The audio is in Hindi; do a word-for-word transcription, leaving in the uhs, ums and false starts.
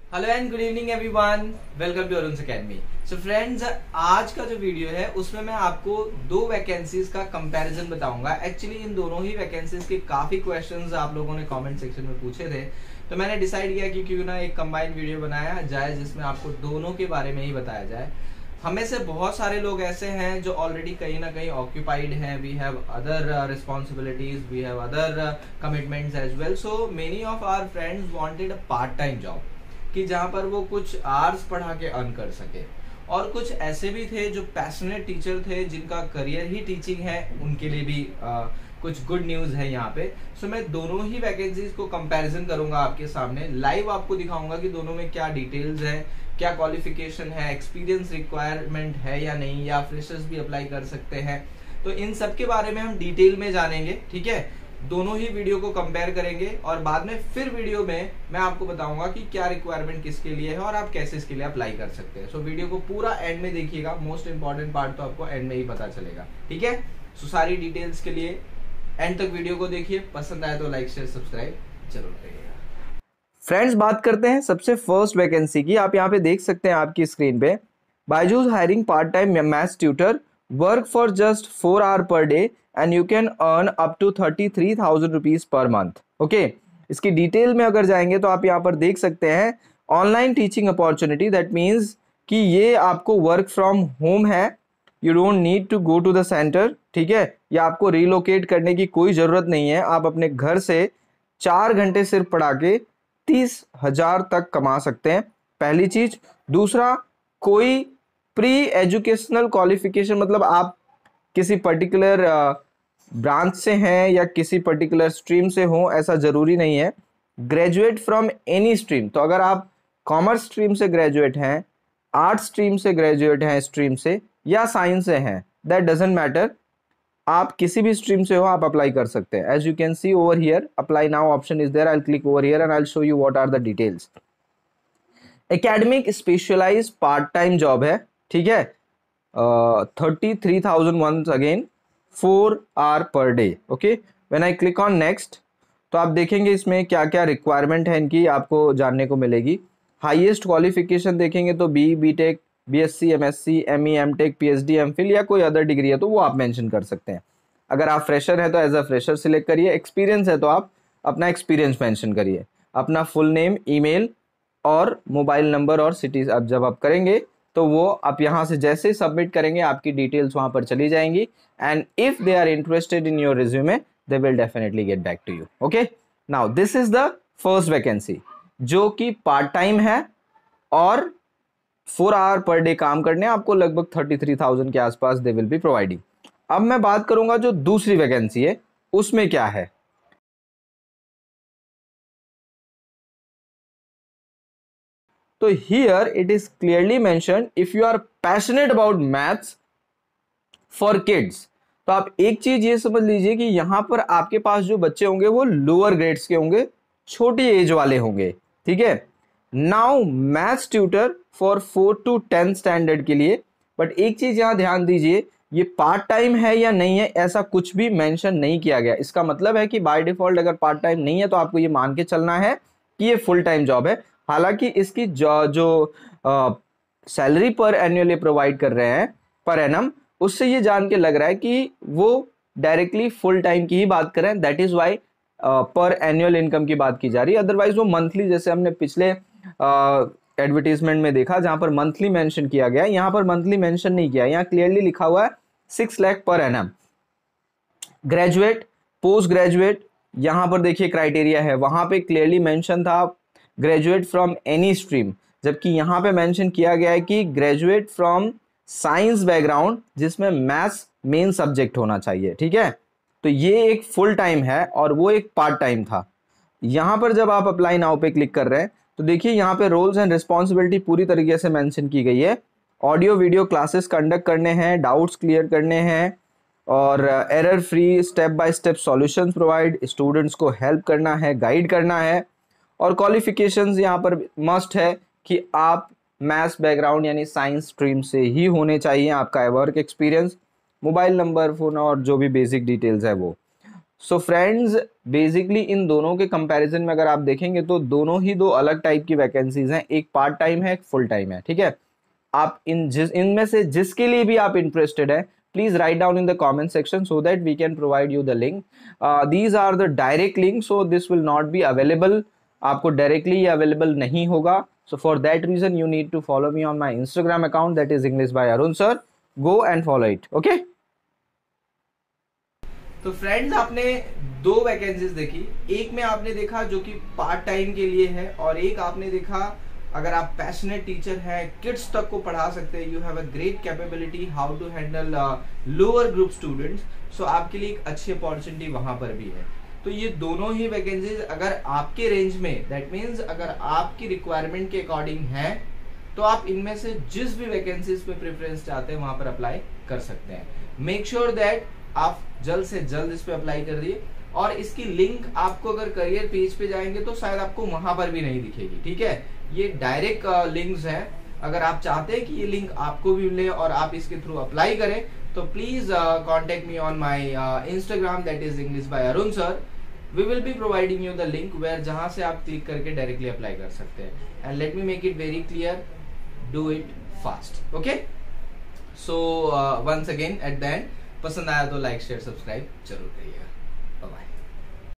Hello and good evening everyone, welcome to Arun academy. So friends, आज का जो वीडियो है उसमें मैं आपको दो वैकेंसीज का कंपैरिजन बताऊंगा। एक्चुअली इन दोनों ही वैकेंसीज के काफी क्वेश्चंस आप लोगों ने कमेंट सेक्शन में पूछे थे, तो मैंने डिसाइड किया कि क्यों ना एक कंबाइंड वीडियो बनाया जाए जिसमें आपको दोनों के बारे में ही बताया जाए। हमें से बहुत सारे लोग ऐसे हैं जो ऑलरेडी कहीं ना कहीं ऑक्यूपाइड हैं, we have other responsibilities, we have other commitments as well. So many of our friends wanted a part time job कि जहां पर वो कुछ आवर्स पढ़ा के अर्न कर सके, और कुछ ऐसे भी थे जो पैशनेट टीचर थे जिनका करियर ही टीचिंग है, उनके लिए भी आ, कुछ गुड न्यूज है यहाँ पे। सो so, मैं दोनों ही वैकेंसीज को कंपैरिजन करूंगा आपके सामने, लाइव आपको दिखाऊंगा कि दोनों में क्या डिटेल्स है, क्या क्वालिफिकेशन है, एक्सपीरियंस रिक्वायरमेंट है या नहीं, या फ्रेशर्स भी अप्लाई कर सकते हैं। तो इन सब के बारे में हम डिटेल में जानेंगे, ठीक है। दोनों ही वीडियो को कंपेयर करेंगे और बाद में फिर वीडियो में मैं आपको बताऊंगा कि क्या रिक्वायरमेंट किसके लिए है और आप कैसे इसके लिए अप्लाई कर सकते हैं। सो so, वीडियो को पूरा एंड में देखिएगा, मोस्ट इंपॉर्टेंट पार्ट तो आपको एंड में ही पता चलेगा, ठीक है। सो so, सारी डिटेल्स के लिए एंड तक वीडियो को देखिए, पसंद आए तो लाइक शेयर सब्सक्राइब जरूर करिएगा। फ्रेंड्स, बात करते हैं सबसे फर्स्ट वैकेंसी की। आप यहाँ पे देख सकते हैं आपकी स्क्रीन पे, Byju's hiring part time maths tutor, work for just four hour per day and you can earn up to thirty three thousand rupees per month. Okay, इसकी डिटेल में अगर जाएंगे तो आप यहाँ पर देख सकते हैं online teaching opportunity. That means कि ये आपको वर्क फ्रॉम होम है, you don't need to go to the centre, ठीक है। या आपको रिलोकेट करने की कोई ज़रूरत नहीं है, आप अपने घर से चार घंटे सिर्फ पढ़ा के तीस हजार तक कमा सकते हैं, पहली चीज। दूसरा, कोई प्री एजुकेशनल क्वालिफिकेशन, मतलब आप किसी पर्टिकुलर ब्रांच से हैं या किसी पर्टिकुलर स्ट्रीम से हो, ऐसा जरूरी नहीं है। ग्रेजुएट फ्रॉम एनी स्ट्रीम, तो अगर आप कॉमर्स स्ट्रीम से ग्रेजुएट हैं, आर्ट स्ट्रीम से ग्रेजुएट हैं स्ट्रीम से, या साइंस से हैं, दैट डजंट मैटर, आप किसी भी स्ट्रीम से हो आप अप्लाई कर सकते हैं। As you can see over here, apply now option is there. I will click over here and I will show you what are the details. Academic specialised part time job है, ठीक है। Thirty three thousand once again, four hour per day. Okay, when I click on next तो आप देखेंगे इसमें क्या क्या रिक्वायरमेंट है इनकी, आपको जानने को मिलेगी। हाईएस्ट क्वालिफिकेशन देखेंगे तो B B tech, B S C, M S C, M E, M tech, P H D, M phil या कोई अदर डिग्री है तो वो आप मेंशन कर सकते हैं। अगर आप फ्रेशर हैं तो एज अ फ्रेशर सिलेक्ट करिए, एक्सपीरियंस है तो आप अपना एक्सपीरियंस मेंशन करिए, अपना फुल नेम, ईमेल और मोबाइल नंबर और सिटी। अब जब आप करेंगे तो वो आप यहाँ से जैसे ही सबमिट करेंगे आपकी डिटेल्स वहाँ पर चली जाएंगी, and if they are interested in your resume they will definitely get back to you. Okay, now this is the first vacancy जो कि पार्ट टाइम है और फोर आवर पर डे काम करने आपको लगभग थर्टी थ्री थाउजेंड के आसपास दे विल बी प्रोवाइडिंग। अब मैं बात करूंगा जो दूसरी वैकेंसी है उसमें क्या है। तो here it is clearly mentioned, if you are passionate about maths for kids, तो आप एक चीज ये समझ लीजिए कि यहां पर आपके पास जो बच्चे होंगे वो लोअर ग्रेड्स के होंगे, छोटी एज वाले होंगे, ठीक है। Now maths tutor for four to tenth standard के लिए, बट एक चीज यहां ध्यान दीजिए, ये पार्ट टाइम है या नहीं है ऐसा कुछ भी मेंशन नहीं किया गया। इसका मतलब है कि बाय डिफॉल्ट अगर पार्ट टाइम नहीं है तो आपको ये मान के चलना है कि ये फुल टाइम जॉब है। हालांकि इसकी जो, जो सैलरी पर एनुअली प्रोवाइड कर रहे हैं पर एनम, उससे ये जान के लग रहा है कि वो डायरेक्टली फुल टाइम की ही बात कर रहे हैं। That is why per annual income की बात की जा रही है, अदरवाइज वो मंथली, जैसे हमने पिछले एडवर्टीजमेंट uh, में देखा जहां पर मंथली मेंशन किया गया, यहाँ पर मंथली मेंशन नहीं किया, यहाँ क्लियरली लिखा हुआ है six lakh per annum. Graduate, post graduate, यहाँ पर देखिए क्राइटेरिया है, वहां पे क्लियरली मेंशन था ग्रेजुएट फ्रॉम एनी स्ट्रीम, जबकि यहाँ पे मेंशन किया गया है कि ग्रेजुएट फ्रॉम साइंस बैकग्राउंड जिसमें मैथ्स मेन सब्जेक्ट होना चाहिए, ठीक है। तो ये एक फुल टाइम है और वो एक पार्ट टाइम था। यहाँ पर जब आप अप्लाई नाउ पे क्लिक कर रहे हैं तो देखिए यहाँ पे रोल्स एंड रिस्पॉन्सिबिलिटी पूरी तरीके से मेंशन की गई है। ऑडियो वीडियो क्लासेस कंडक्ट करने हैं, डाउट्स क्लियर करने हैं, और error free step by step solutions provide, students को हेल्प करना है, गाइड करना है। और क्वालिफिकेशंस यहाँ पर मस्ट है कि आप मैथ्स बैकग्राउंड यानी साइंस स्ट्रीम से ही होने चाहिए, आपका work experience, mobile number, phone और जो भी बेसिक डिटेल्स है वो। सो फ्रेंड्स बेसिकली इन दोनों के कंपैरिजन में अगर आप देखेंगे तो दोनों ही दो अलग टाइप की वैकेंसीज हैं, एक पार्ट टाइम है, एक फुल टाइम है, ठीक है। आप इन जिस इनमें से जिसके लिए भी आप इंटरेस्टेड है, please write down in the comment section so that we can provide you the link. These are the direct link, so this will not be available, आपको डायरेक्टली ये अवेलेबल नहीं होगा। So for that reason you need to follow me on my Instagram account, that is English by Arun sir. Go and follow it, okay. तो फ्रेंड्स आपने दो वैकेंसीज देखी, एक में आपने देखा जो कि पार्ट टाइम के लिए है, और एक आपने देखा अगर आप पैशनेट टीचर हैं, किड्स तक को पढ़ा सकते हैं, you have a great capability how to handle lower group students, so आपके लिए एक अच्छी अपॉर्चुनिटी वहां पर भी है। तो ये दोनों ही वैकेंसीज अगर आपके रेंज में, दैट मीन्स अगर आपकी रिक्वायरमेंट के अकॉर्डिंग है, तो आप इनमें से जिस भी वैकेंसीज पे प्रेफरेंस चाहते हैं वहां पर अप्लाई कर सकते हैं। मेक श्योर दैट आप जल्द से जल्द इस पे अप्लाई कर दिए, और इसकी लिंक आपको अगर करियर पेज पे जाएंगे तो शायद आपको वहां पर भी नहीं दिखेगी, ठीक है। ये डायरेक्ट लिंक्स हैं, अगर आप चाहते हैं कि ये लिंक आपको भी मिले और आप इसके थ्रू अप्लाई करें तो please contact me on my Instagram, that is English by Arun sir. We will be providing you the link where जहां से आप क्लिक करके डायरेक्टली अप्लाई कर सकते हैं। And let me make it very clear, do it fast, okay. So once again at the end, पसंद आया तो लाइक शेयर सब्सक्राइब जरूर करिएगा। Bye bye.